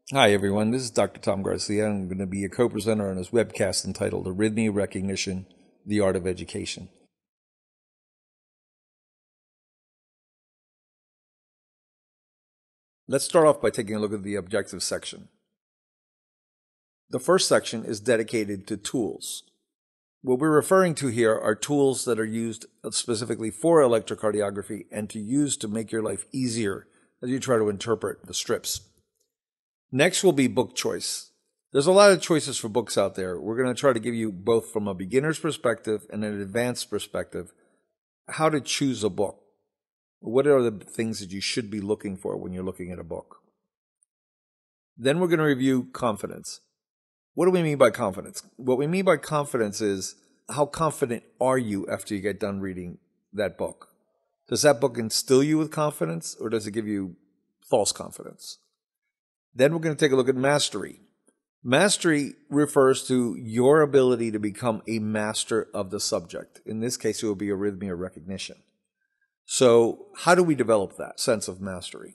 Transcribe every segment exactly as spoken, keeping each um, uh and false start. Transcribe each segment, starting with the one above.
Hi, everyone. This is Doctor Tom Garcia. I'm going to be a co-presenter on this webcast entitled Arrhythmia Recognition, the Art of Education. Let's start off by taking a look at the objective section. The first section is dedicated to tools. What we're referring to here are tools that are used specifically for electrocardiography and to use to make your life easier as you try to interpret the strips. Next will be book choice. There's a lot of choices for books out there. We're going to try to give you both from a beginner's perspective and an advanced perspective how to choose a book. What are the things that you should be looking for when you're looking at a book? Then we're going to review confidence. What do we mean by confidence? What we mean by confidence is how confident are you after you get done reading that book? Does that book instill you with confidence, or does it give you false confidence? Then we're going to take a look at mastery. Mastery refers to your ability to become a master of the subject. In this case, it will be arrhythmia recognition. So how do we develop that sense of mastery?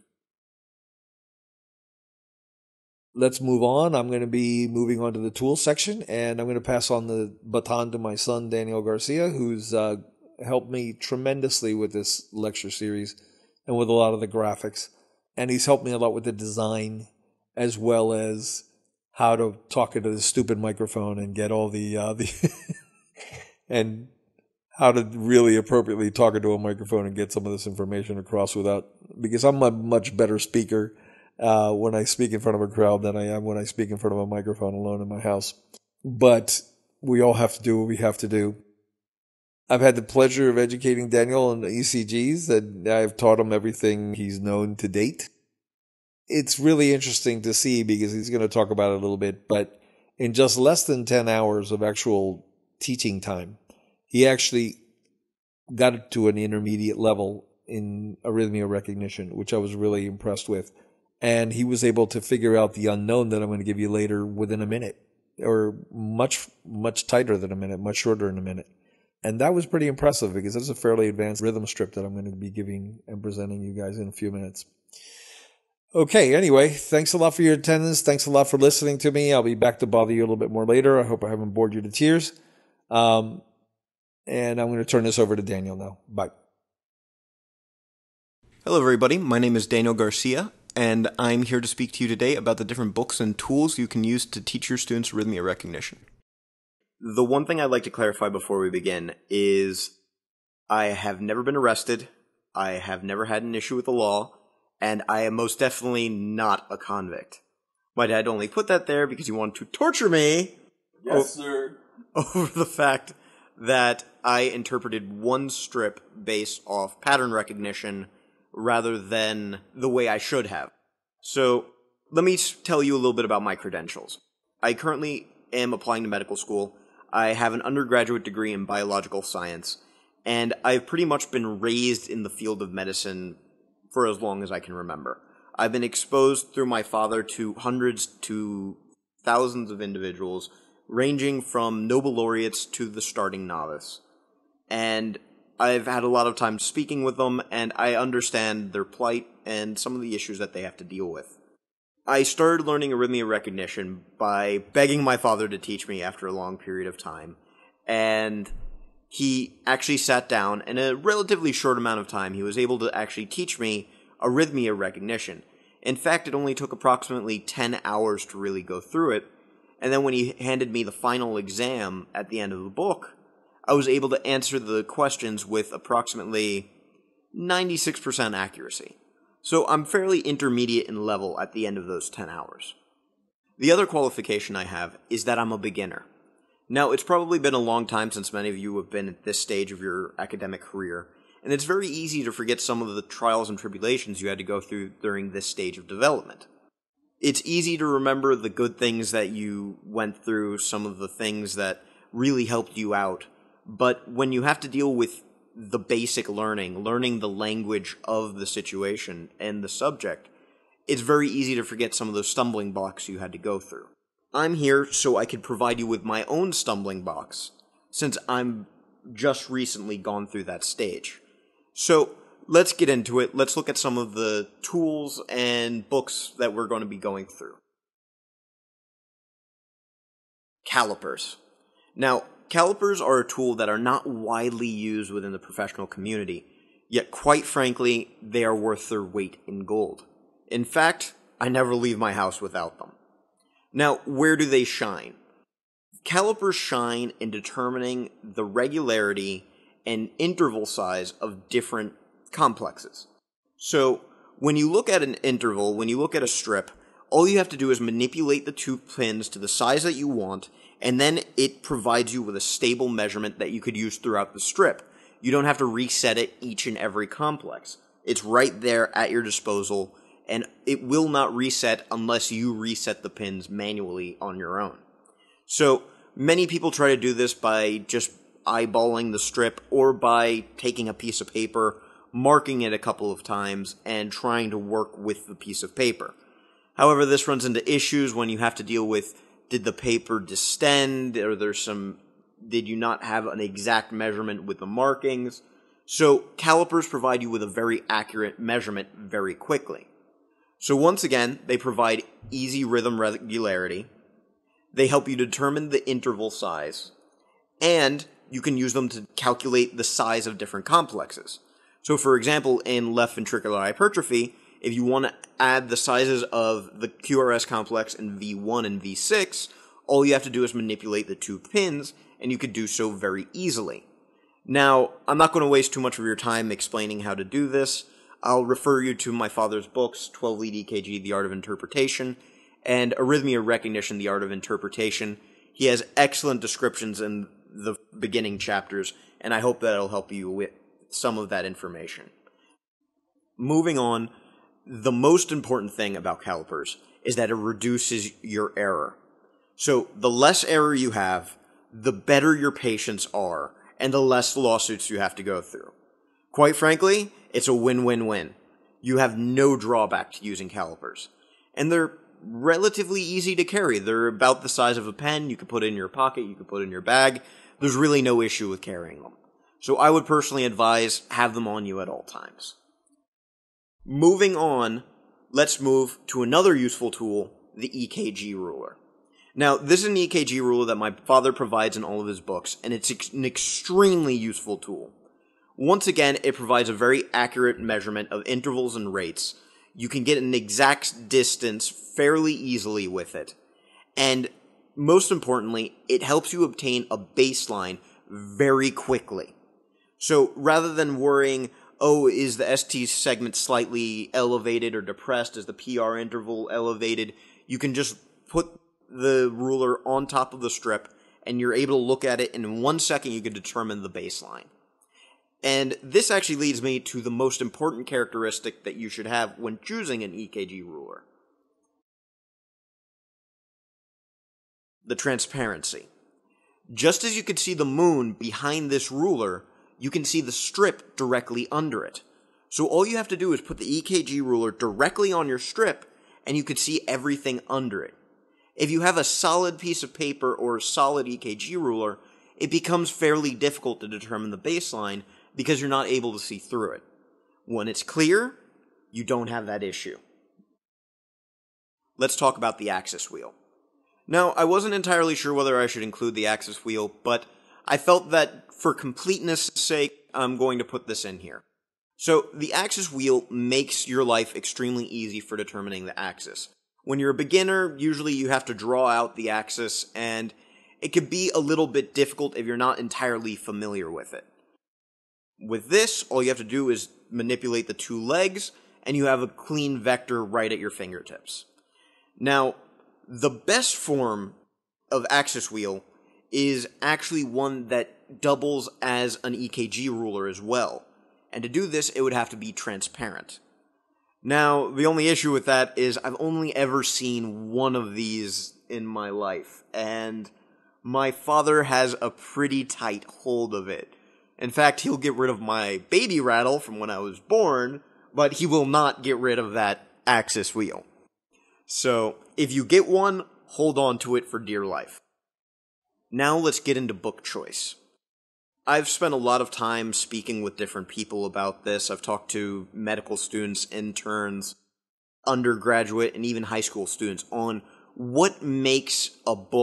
Let's move on. I'm going to be moving on to the tools section, and I'm going to pass on the baton to my son, Daniel Garcia, who's uh, helped me tremendously with this lecture series and with a lot of the graphics. And he's helped me a lot with the design, as well as how to talk into the stupid microphone and get all the, uh, the and how to really appropriately talk into a microphone and get some of this information across without, because I'm a much better speaker uh, when I speak in front of a crowd than I am when I speak in front of a microphone alone in my house. But we all have to do what we have to do. I've had the pleasure of educating Daniel on the E C Gs, and I've taught him everything he's known to date. It's really interesting to see because he's going to talk about it a little bit, but in just less than ten hours of actual teaching time, he actually got it to an intermediate level in arrhythmia recognition, which I was really impressed with. And he was able to figure out the unknown that I'm going to give you later within a minute, or much, much tighter than a minute, much shorter than a minute. And that was pretty impressive because that's a fairly advanced rhythm strip that I'm going to be giving and presenting you guys in a few minutes. Okay, anyway, thanks a lot for your attendance. Thanks a lot for listening to me. I'll be back to bother you a little bit more later. I hope I haven't bored you to tears. Um, and I'm going to turn this over to Daniel now. Bye. Hello, everybody. My name is Daniel Garcia, and I'm here to speak to you today about the different books and tools you can use to teach your students arrhythmia recognition. The one thing I'd like to clarify before we begin is I have never been arrested, I have never had an issue with the law, and I am most definitely not a convict. My dad only put that there because he wanted to torture me. Yes, o- sir. Over the fact that I interpreted one strip based off pattern recognition rather than the way I should have. So, let me tell you a little bit about my credentials. I currently am applying to medical school. I have an undergraduate degree in biological science, and I've pretty much been raised in the field of medicine for as long as I can remember. I've been exposed through my father to hundreds to thousands of individuals, ranging from Nobel laureates to the starting novice. And I've had a lot of time speaking with them, and I understand their plight and some of the issues that they have to deal with. I started learning arrhythmia recognition by begging my father to teach me after a long period of time, and he actually sat down, and in a relatively short amount of time, he was able to actually teach me arrhythmia recognition. In fact, it only took approximately ten hours to really go through it, and then when he handed me the final exam at the end of the book, I was able to answer the questions with approximately ninety-six percent accuracy. So I'm fairly intermediate in level at the end of those ten hours. The other qualification I have is that I'm a beginner. Now, it's probably been a long time since many of you have been at this stage of your academic career, and it's very easy to forget some of the trials and tribulations you had to go through during this stage of development. It's easy to remember the good things that you went through, some of the things that really helped you out, but when you have to deal with the basic learning, learning the language of the situation and the subject, it's very easy to forget some of those stumbling blocks you had to go through. I'm here so I can provide you with my own stumbling blocks, since I'm just recently gone through that stage. So, let's get into it. Let's look at some of the tools and books that we're going to be going through. calipers. Now, calipers are a tool that are not widely used within the professional community, yet quite frankly, they are worth their weight in gold. In fact, I never leave my house without them. Now, where do they shine? Calipers shine in determining the regularity and interval size of different complexes. So, when you look at an interval, when you look at a strip, all you have to do is manipulate the two pins to the size that you want, and then it provides you with a stable measurement that you could use throughout the strip. You don't have to reset it each and every complex. It's right there at your disposal, and it will not reset unless you reset the pins manually on your own. So, many people try to do this by just eyeballing the strip or by taking a piece of paper, marking it a couple of times, and trying to work with the piece of paper. However, this runs into issues when you have to deal with, did the paper distend, or there's some, did you not have an exact measurement with the markings? So, calipers provide you with a very accurate measurement very quickly. So once again, they provide easy rhythm regularity, they help you determine the interval size, and you can use them to calculate the size of different complexes. So for example, in left ventricular hypertrophy, if you want to add the sizes of the Q R S complex in V one and V six, all you have to do is manipulate the two pins, and you could do so very easily. Now, I'm not going to waste too much of your time explaining how to do this. I'll refer you to my father's books, twelve lead E K G, The Art of Interpretation, and Arrhythmia Recognition, The Art of Interpretation. He has excellent descriptions in the beginning chapters, and I hope that it'll help you with some of that information. Moving on, the most important thing about calipers is that it reduces your error. So the less error you have, the better your patients are, and the less lawsuits you have to go through. Quite frankly, it's a win-win-win. You have no drawback to using calipers. And they're relatively easy to carry. They're about the size of a pen. You can put it in your pocket. You can put it in your bag. There's really no issue with carrying them. So I would personally advise have them on you at all times. Moving on, let's move to another useful tool, the E K G ruler. Now, this is an E K G ruler that my father provides in all of his books, and it's an extremely useful tool. Once again, it provides a very accurate measurement of intervals and rates. You can get an exact distance fairly easily with it. And most importantly, it helps you obtain a baseline very quickly. So rather than worrying, oh, is the S T segment slightly elevated or depressed? Is the P R interval elevated? You can just put the ruler on top of the strip, and you're able to look at it, and in one second you can determine the baseline. And this actually leads me to the most important characteristic that you should have when choosing an E K G ruler. The transparency. Just as you can see the moon behind this ruler, you can see the strip directly under it. So all you have to do is put the E K G ruler directly on your strip, and you can see everything under it. If you have a solid piece of paper or a solid E K G ruler, it becomes fairly difficult to determine the baseline because you're not able to see through it. When it's clear, you don't have that issue. Let's talk about the axis wheel. Now, I wasn't entirely sure whether I should include the axis wheel, but I felt that for completeness' sake, I'm going to put this in here. So, the axis wheel makes your life extremely easy for determining the axis. When you're a beginner, usually you have to draw out the axis, and it can be a little bit difficult if you're not entirely familiar with it. With this, all you have to do is manipulate the two legs, and you have a clean vector right at your fingertips. Now, the best form of axis wheel is actually one that doubles as an E K G ruler as well. And to do this, it would have to be transparent. Now, the only issue with that is I've only ever seen one of these in my life, and my father has a pretty tight hold of it. In fact, he'll get rid of my baby rattle from when I was born, but he will not get rid of that axis wheel. So, if you get one, hold on to it for dear life. Now let's get into book choice. I've spent a lot of time speaking with different people about this. I've talked to medical students, interns, undergraduate, and even high school students on what makes a book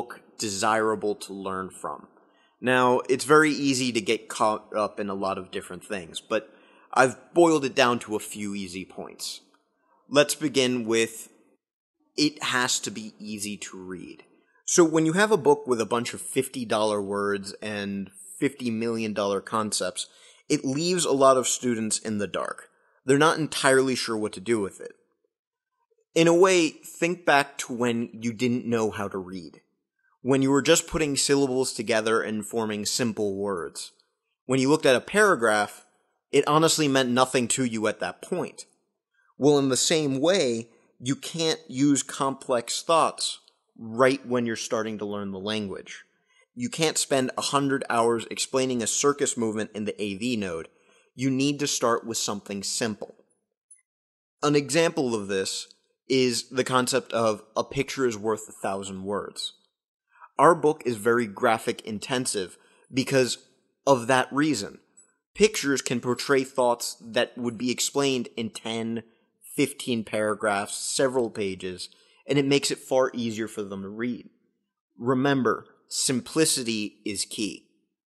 desirable to learn from. Now, it's very easy to get caught up in a lot of different things, but I've boiled it down to a few easy points. Let's begin with, it has to be easy to read. So when you have a book with a bunch of fifty dollar words and fifty million dollar concepts, it leaves a lot of students in the dark. They're not entirely sure what to do with it. In a way, think back to when you didn't know how to read. When you were just putting syllables together and forming simple words. When you looked at a paragraph, it honestly meant nothing to you at that point. Well, in the same way, you can't use complex thoughts right when you're starting to learn the language. You can't spend a hundred hours explaining a circus movement in the A V node. You need to start with something simple. An example of this is the concept of a picture is worth a thousand words. Our book is very graphic intensive because of that reason. Pictures can portray thoughts that would be explained in ten, fifteen paragraphs, several pages, and it makes it far easier for them to read. Remember, simplicity is key.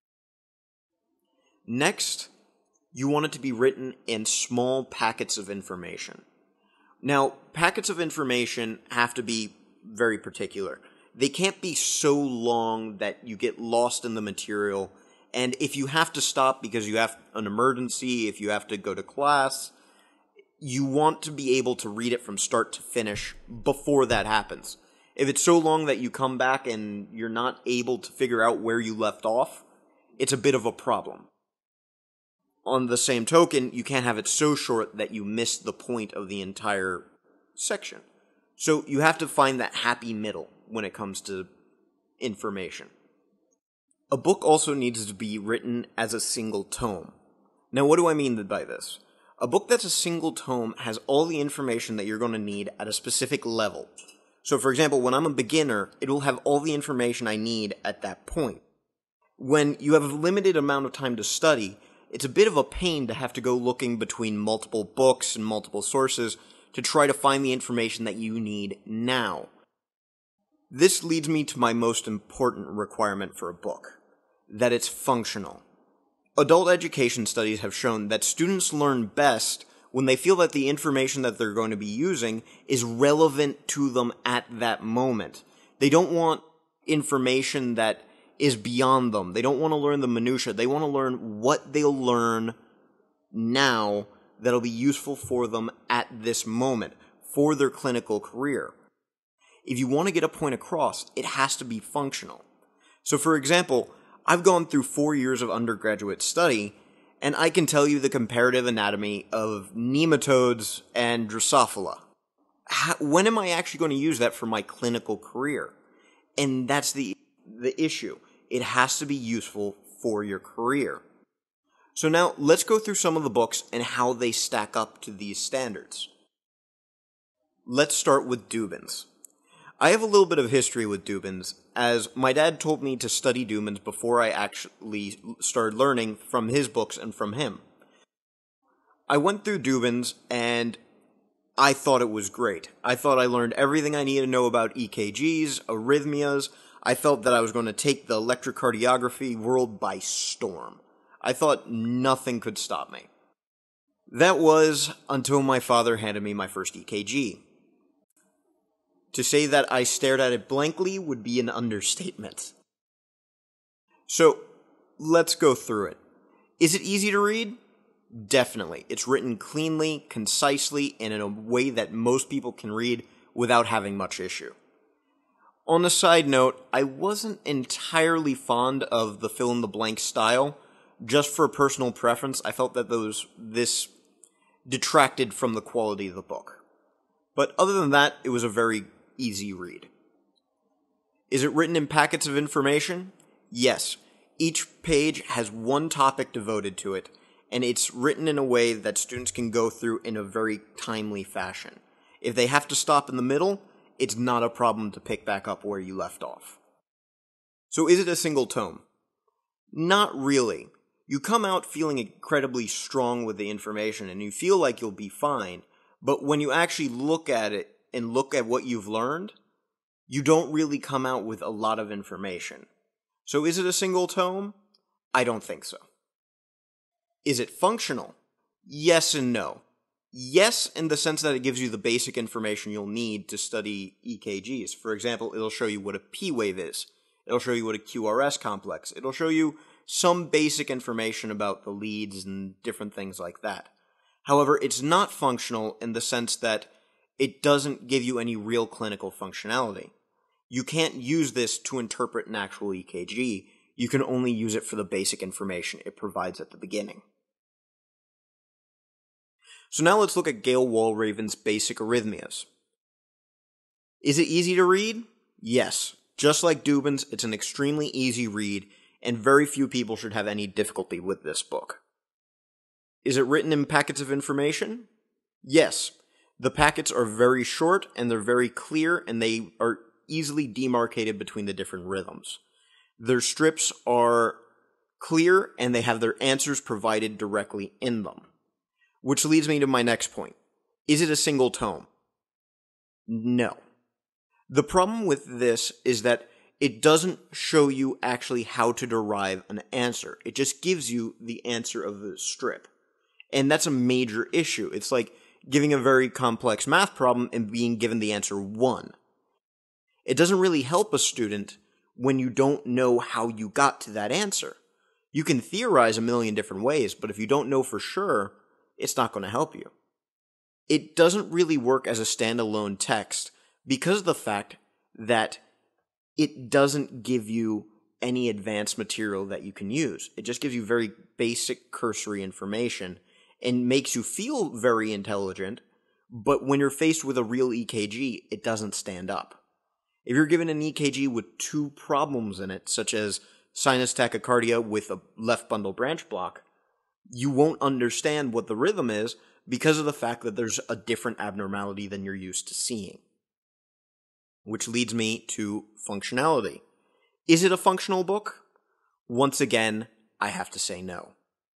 Next, you want it to be written in small packets of information. Now, packets of information have to be very particular. They can't be so long that you get lost in the material, and if you have to stop because you have an emergency, if you have to go to class, you want to be able to read it from start to finish before that happens. If it's so long that you come back and you're not able to figure out where you left off, it's a bit of a problem. On the same token, you can't have it so short that you miss the point of the entire section. So you have to find that happy middle when it comes to information. A book also needs to be written as a single tome. Now, what do I mean by this? A book that's a single tome has all the information that you're going to need at a specific level. So, for example, when I'm a beginner, it will have all the information I need at that point. When you have a limited amount of time to study, it's a bit of a pain to have to go looking between multiple books and multiple sources to try to find the information that you need now. This leads me to my most important requirement for a book, that it's functional. Adult education studies have shown that students learn best when they feel that the information that they're going to be using is relevant to them at that moment. They don't want information that is beyond them. They don't want to learn the minutia. They want to learn what they'll learn now that'll be useful for them at this moment, for their clinical career. If you want to get a point across, it has to be functional. So, for example, I've gone through four years of undergraduate study, and I can tell you the comparative anatomy of nematodes and Drosophila. How, when am I actually going to use that for my clinical career? And that's the the issue. It has to be useful for your career. So now, let's go through some of the books and how they stack up to these standards. Let's start with Dubin's. I have a little bit of history with Dubin's, as my dad told me to study Dubin's before I actually started learning from his books and from him. I went through Dubin's, and I thought it was great. I thought I learned everything I needed to know about E K Gs, arrhythmias. I felt that I was going to take the electrocardiography world by storm. I thought nothing could stop me. That was until my father handed me my first E K G. To say that I stared at it blankly would be an understatement. So, let's go through it. Is it easy to read? Definitely. It's written cleanly, concisely, and in a way that most people can read without having much issue. On a side note, I wasn't entirely fond of the fill-in-the-blank style. Just for personal preference, I felt that those this detracted from the quality of the book. But other than that, it was a very easy read. Is it written in packets of information? Yes. Each page has one topic devoted to it, and it's written in a way that students can go through in a very timely fashion. If they have to stop in the middle, it's not a problem to pick back up where you left off. So is it a single tome? Not really. You come out feeling incredibly strong with the information, and you feel like you'll be fine, but when you actually look at it and look at what you've learned, you don't really come out with a lot of information. So is it a single tome? I don't think so. Is it functional? Yes and no. Yes, in the sense that it gives you the basic information you'll need to study E K Gs. For example, it'll show you what a P wave is. It'll show you what a Q R S complex. It'll show you some basic information about the leads and different things like that. However, it's not functional in the sense that it doesn't give you any real clinical functionality. You can't use this to interpret an actual E K G. You can only use it for the basic information it provides at the beginning. So now let's look at Gail Walraven's Basic Arrhythmias. Is it easy to read? Yes. Just like Dubin's, it's an extremely easy read, and very few people should have any difficulty with this book. Is it written in packets of information? Yes. The packets are very short, and they're very clear, and they are easily demarcated between the different rhythms. Their strips are clear, and they have their answers provided directly in them. Which leads me to my next point. Is it a single tome? No. The problem with this is that it doesn't show you actually how to derive an answer. It just gives you the answer of the strip. And that's a major issue. It's like giving a very complex math problem and being given the answer one. It doesn't really help a student when you don't know how you got to that answer. You can theorize a million different ways, but if you don't know for sure, it's not going to help you. It doesn't really work as a standalone text because of the fact that it doesn't give you any advanced material that you can use. It just gives you very basic cursory information and makes you feel very intelligent, but when you're faced with a real E K G, it doesn't stand up. If you're given an E K G with two problems in it, such as sinus tachycardia with a left bundle branch block, you won't understand what the rhythm is because of the fact that there's a different abnormality than you're used to seeing. Which leads me to functionality. Is it a functional book? Once again, I have to say no.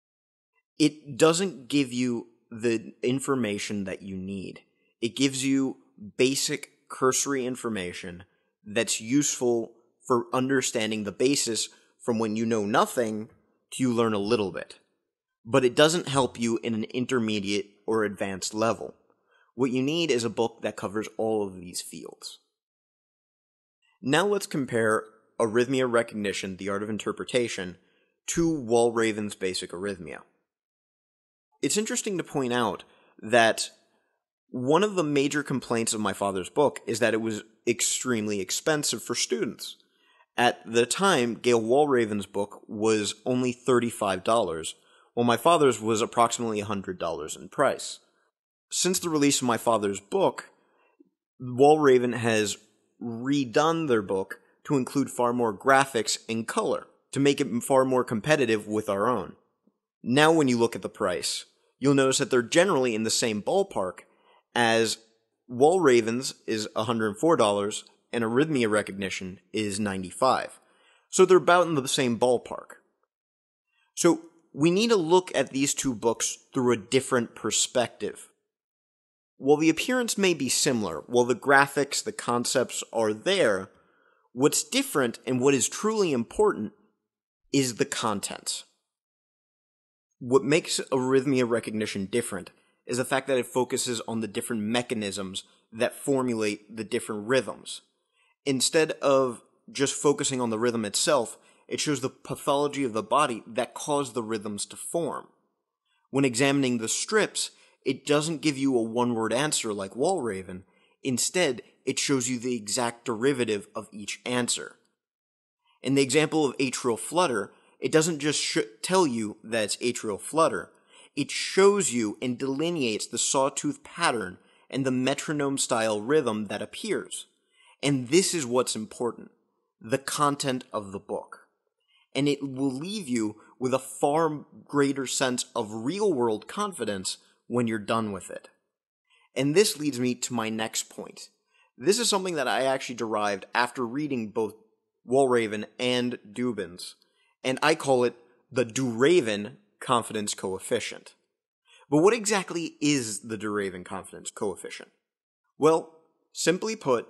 It doesn't give you the information that you need. It gives you basic cursory information that's useful for understanding the basis from when you know nothing to you learn a little bit. But it doesn't help you in an intermediate or advanced level. What you need is a book that covers all of these fields. Now let's compare Arrhythmia Recognition, the Art of Interpretation, to Walraven's Basic Arrhythmia. It's interesting to point out that one of the major complaints of my father's book is that it was extremely expensive for students. At the time, Gail Walraven's book was only thirty-five dollars, while my father's was approximately one hundred dollars in price. Since the release of my father's book, Walraven has redone their book to include far more graphics and color, to make it far more competitive with our own. Now when you look at the price, you'll notice that they're generally in the same ballpark, as Walraven's is one hundred four dollars and Arrhythmia Recognition is ninety-five dollars. So they're about in the same ballpark. So we need to look at these two books through a different perspective. While the appearance may be similar, while the graphics, the concepts are there, what's different and what is truly important is the content. What makes Arrhythmia Recognition different is the fact that it focuses on the different mechanisms that formulate the different rhythms. Instead of just focusing on the rhythm itself, it shows the pathology of the body that caused the rhythms to form. When examining the strips, it doesn't give you a one-word answer like Walraven. Instead, it shows you the exact derivative of each answer. In the example of atrial flutter, it doesn't just sh- tell you that it's atrial flutter. It shows you and delineates the sawtooth pattern and the metronome-style rhythm that appears. And this is what's important, the content of the book. And it will leave you with a far greater sense of real-world confidence when you're done with it. And this leads me to my next point. This is something that I actually derived after reading both Walraven and Dubin's, and I call it the Duraven confidence coefficient. But what exactly is the Duraven confidence coefficient? Well, simply put,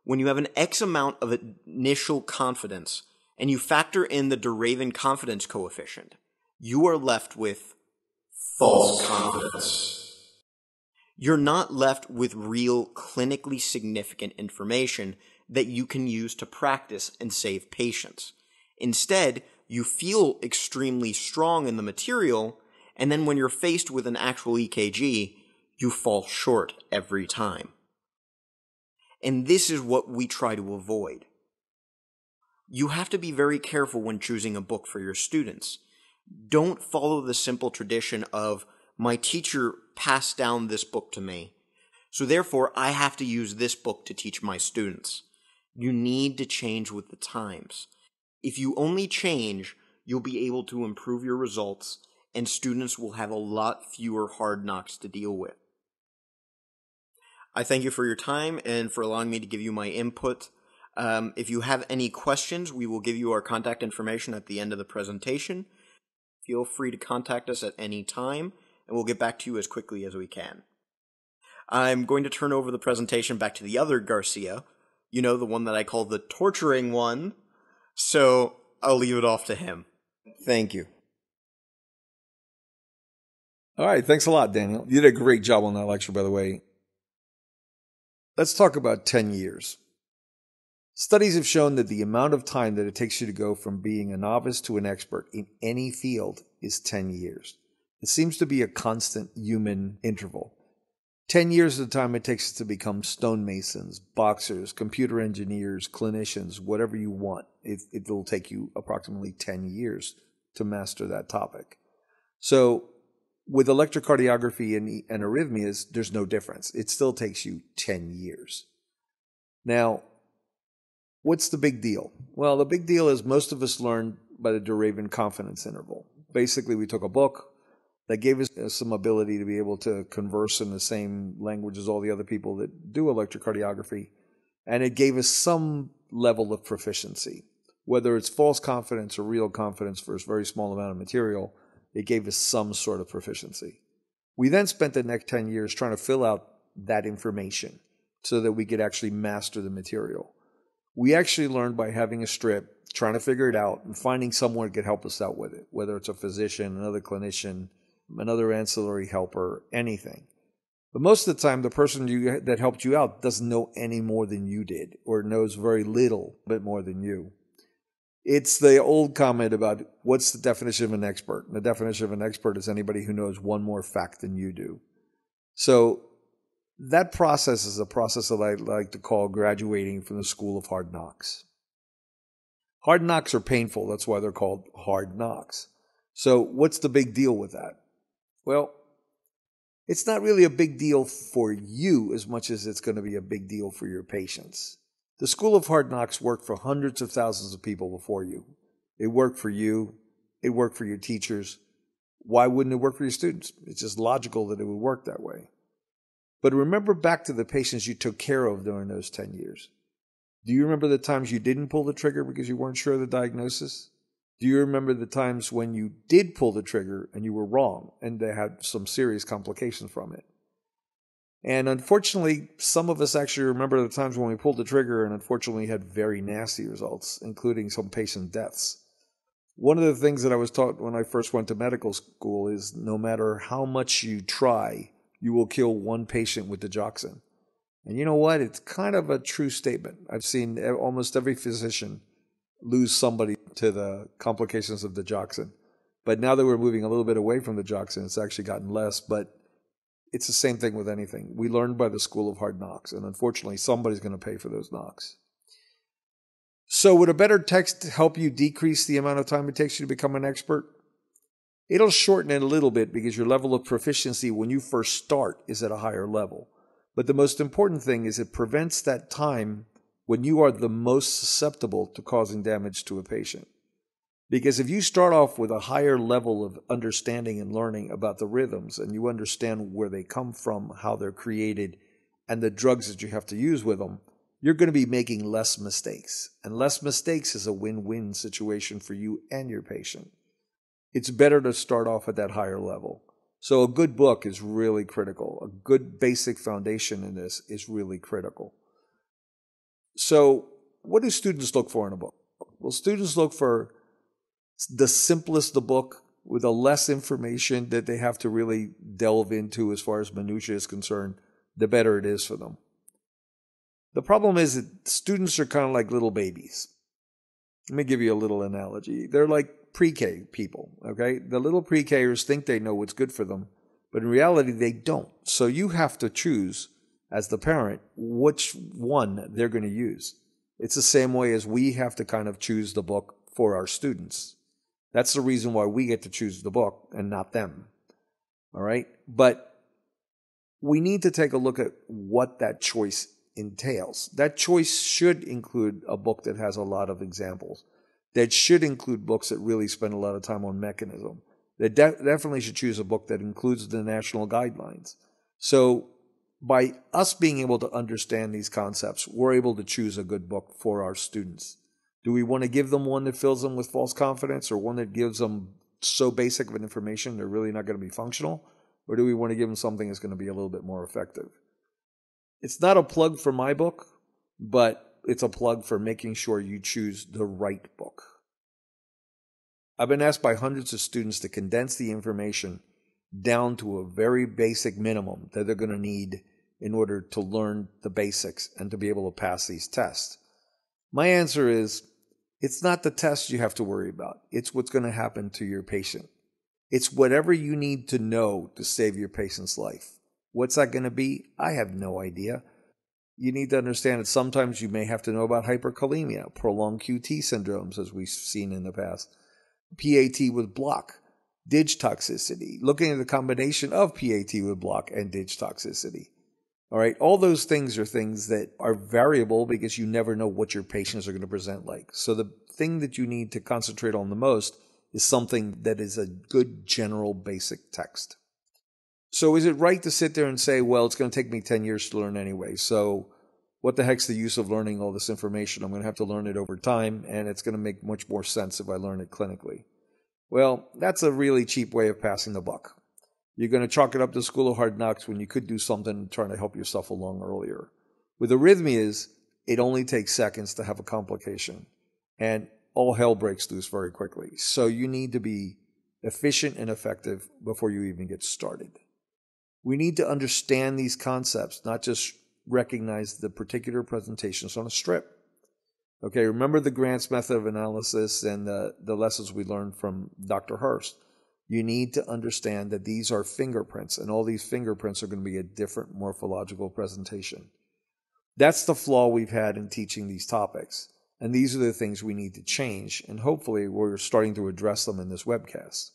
when you have an X amount of initial confidence and you factor in the de Raven confidence coefficient, you are left with false confidence. You're not left with real clinically significant information that you can use to practice and save patients. Instead, you feel extremely strong in the material, and then when you're faced with an actual E K G, you fall short every time. And this is what we try to avoid. You have to be very careful when choosing a book for your students. Don't follow the simple tradition of, my teacher passed down this book to me, so therefore I have to use this book to teach my students. You need to change with the times. If you only change, you'll be able to improve your results, and students will have a lot fewer hard knocks to deal with. I thank you for your time and for allowing me to give you my input. Um, if you have any questions, we will give you our contact information at the end of the presentation. Feel free to contact us at any time, and we'll get back to you as quickly as we can. I'm going to turn over the presentation back to the other Garcia, you know, the one that I call the torturing one, so I'll leave it off to him. Thank you. All right, thanks a lot, Daniel. You did a great job on that lecture, by the way. Let's talk about ten years. Studies have shown that the amount of time that it takes you to go from being a novice to an expert in any field is ten years. It seems to be a constant human interval. Ten years is the time it takes to become stonemasons, boxers, computer engineers, clinicians, whatever you want. It, it'll take you approximately ten years to master that topic. So with electrocardiography and, and arrhythmias, there's no difference. It still takes you ten years. Now, what's the big deal? Well, the big deal is most of us learned by the de Raven confidence interval. Basically, we took a book that gave us some ability to be able to converse in the same language as all the other people that do electrocardiography, and it gave us some level of proficiency. Whether it's false confidence or real confidence for a very small amount of material, it gave us some sort of proficiency. We then spent the next ten years trying to fill out that information so that we could actually master the material. We actually learned by having a strip, trying to figure it out, and finding someone who could help us out with it, whether it's a physician, another clinician, another ancillary helper, anything. But most of the time, the person you, that helped you out doesn't know any more than you did, or knows very little bit more than you. It's the old comment about what's the definition of an expert. And the definition of an expert is anybody who knows one more fact than you do. So that process is a process that I like to call graduating from the school of hard knocks. Hard knocks are painful. That's why they're called hard knocks. So what's the big deal with that? Well, it's not really a big deal for you as much as it's going to be a big deal for your patients. The School of Hard Knocks worked for hundreds of thousands of people before you. It worked for you. It worked for your teachers. Why wouldn't it work for your students? It's just logical that it would work that way. But remember back to the patients you took care of during those ten years. Do you remember the times you didn't pull the trigger because you weren't sure of the diagnosis? Do you remember the times when you did pull the trigger and you were wrong and they had some serious complications from it? And unfortunately, some of us actually remember the times when we pulled the trigger and unfortunately had very nasty results, including some patient deaths. One of the things that I was taught when I first went to medical school is no matter how much you try, you will kill one patient with digoxin. And you know what? It's kind of a true statement. I've seen almost every physician lose somebody to the complications of digoxin. But now that we're moving a little bit away from digoxin, it's actually gotten less. But it's the same thing with anything. We learned by the School of Hard Knocks, and unfortunately, somebody's going to pay for those knocks. So would a better text help you decrease the amount of time it takes you to become an expert? It'll shorten it a little bit because your level of proficiency when you first start is at a higher level. But the most important thing is it prevents that time when you are the most susceptible to causing damage to a patient. Because if you start off with a higher level of understanding and learning about the rhythms and you understand where they come from, how they're created, and the drugs that you have to use with them, you're going to be making less mistakes. And less mistakes is a win-win situation for you and your patient. It's better to start off at that higher level. So a good book is really critical. A good basic foundation in this is really critical. So what do students look for in a book? Well, students look for the simplest the book with the less information that they have to really delve into as far as minutia is concerned, the better it is for them. The problem is that students are kind of like little babies. Let me give you a little analogy. They're like pre-K people, okay? The little pre-Kers think they know what's good for them, but in reality, they don't. So you have to choose, as the parent, which one they're going to use. It's the same way as we have to kind of choose the book for our students. That's the reason why we get to choose the book and not them. All right? But we need to take a look at what that choice entails. That choice should include a book that has a lot of examples. That should include books that really spend a lot of time on mechanism. They de- definitely should choose a book that includes the national guidelines. So by us being able to understand these concepts, we're able to choose a good book for our students. Do we want to give them one that fills them with false confidence, or one that gives them so basic of an information they're really not going to be functional? Or do we want to give them something that's going to be a little bit more effective? It's not a plug for my book, but it's a plug for making sure you choose the right book. I've been asked by hundreds of students to condense the information down to a very basic minimum that they're going to need in order to learn the basics and to be able to pass these tests. My answer is, it's not the test you have to worry about. It's what's going to happen to your patient. It's whatever you need to know to save your patient's life. What's that going to be? I have no idea. You need to understand that sometimes you may have to know about hyperkalemia, prolonged Q T syndromes, as we've seen in the past, P A T with block, dig toxicity, looking at the combination of P A T with block and dig toxicity. All right, all those things are things that are variable because you never know what your patients are going to present like. So the thing that you need to concentrate on the most is something that is a good general basic text. So is it right to sit there and say, well, it's going to take me ten years to learn anyway, so what the heck's the use of learning all this information? I'm going to have to learn it over time, and it's going to make much more sense if I learn it clinically. Well, that's a really cheap way of passing the buck. You're going to chalk it up to School of Hard Knocks when you could do something trying to help yourself along earlier. With arrhythmias, it only takes seconds to have a complication, and all hell breaks loose very quickly. So you need to be efficient and effective before you even get started. We need to understand these concepts, not just recognize the particular presentations on a strip. Okay, remember the Grant's method of analysis and the, the lessons we learned from Doctor Hurst. You need to understand that these are fingerprints, and all these fingerprints are going to be a different morphological presentation. That's the flaw we've had in teaching these topics, and these are the things we need to change, and hopefully we're starting to address them in this webcast.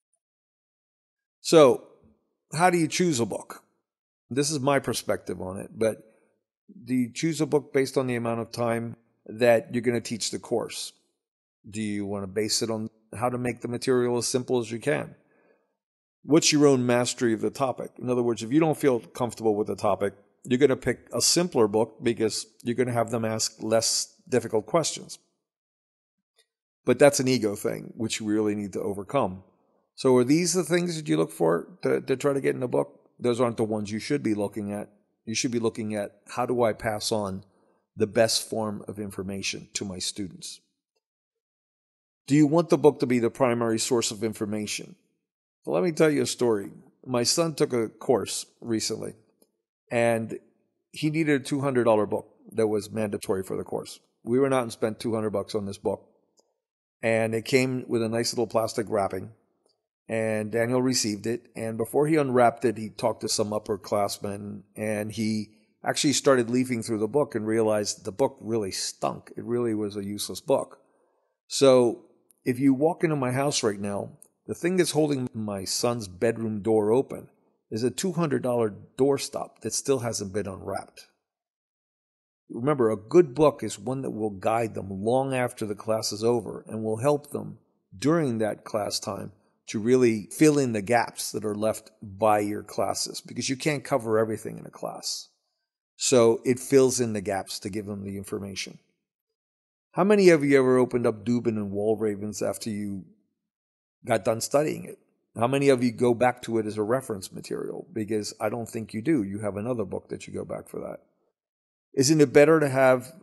So, how do you choose a book? This is my perspective on it, but do you choose a book based on the amount of time that you're going to teach the course? Do you want to base it on how to make the material as simple as you can? What's your own mastery of the topic? In other words, if you don't feel comfortable with the topic, you're going to pick a simpler book because you're going to have them ask less difficult questions. But that's an ego thing, which you really need to overcome. So are these the things that you look for to, to try to get in a book? Those aren't the ones you should be looking at. You should be looking at, how do I pass on the best form of information to my students? Do you want the book to be the primary source of information? Well, let me tell you a story. My son took a course recently, and he needed a two hundred dollars book that was mandatory for the course. We went out and spent two hundred bucks on this book, and it came with a nice little plastic wrapping, and Daniel received it, and before he unwrapped it, he talked to some upperclassmen, and he actually started leafing through the book and realized the book really stunk. It really was a useless book. So if you walk into my house right now, the thing that's holding my son's bedroom door open is a two hundred dollars doorstop that still hasn't been unwrapped. Remember, a good book is one that will guide them long after the class is over and will help them during that class time to really fill in the gaps that are left by your classes, because you can't cover everything in a class. So it fills in the gaps to give them the information. How many of you ever opened up Dubin and Walravens after you got done studying it? How many of you go back to it as a reference material? Because I don't think you do. You have another book that you go back for that. Isn't it better to have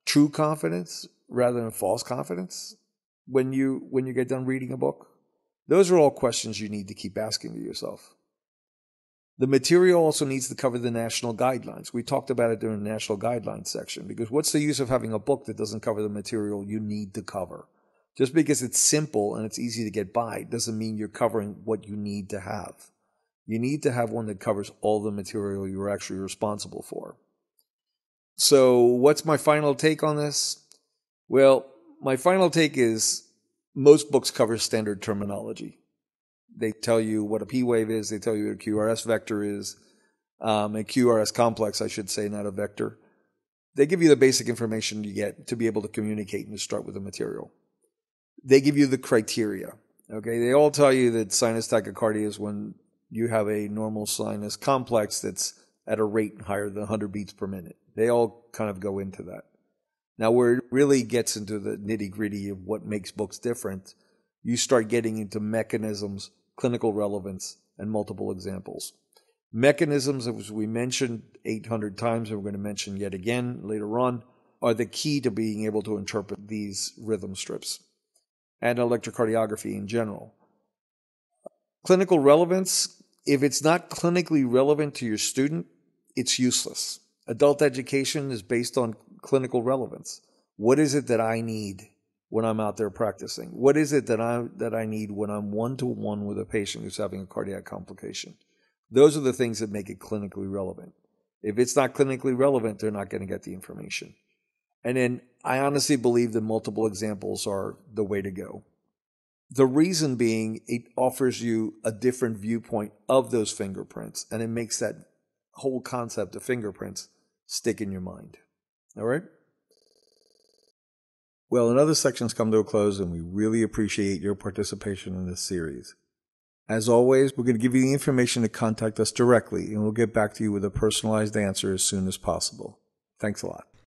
true confidence rather than false confidence when you when you get done reading a book? Those are all questions you need to keep asking to yourself. The material also needs to cover the national guidelines. We talked about it during the national guidelines section, because what's the use of having a book that doesn't cover the material you need to cover? Just because it's simple and it's easy to get by doesn't mean you're covering what you need to have. You need to have one that covers all the material you're actually responsible for. So what's my final take on this? Well, my final take is most books cover standard terminology. They tell you what a P wave is. They tell you what a Q R S vector is. Um, a Q R S complex, I should say, not a vector. They give you the basic information you get to be able to communicate and to start with the material. They give you the criteria. Okay, they all tell you that sinus tachycardia is when you have a normal sinus complex that's at a rate higher than one hundred beats per minute. They all kind of go into that. Now, where it really gets into the nitty-gritty of what makes books different, you start getting into mechanisms, clinical relevance, and multiple examples. Mechanisms, as we mentioned eight hundred times, and we're going to mention yet again later on, are the key to being able to interpret these rhythm strips and electrocardiography in general. Clinical relevance, if it's not clinically relevant to your student, it's useless. Adult education is based on clinical relevance. What is it that I need when I'm out there practicing? What is it that I that I need when I'm one-to-one with a patient who's having a cardiac complication? Those are the things that make it clinically relevant. If it's not clinically relevant, they're not going to get the information. And then I honestly believe that multiple examples are the way to go. The reason being, it offers you a different viewpoint of those fingerprints, and it makes that whole concept of fingerprints stick in your mind. All right? Well, another section's come to a close, and we really appreciate your participation in this series. As always, we're going to give you the information to contact us directly, and we'll get back to you with a personalized answer as soon as possible. Thanks a lot.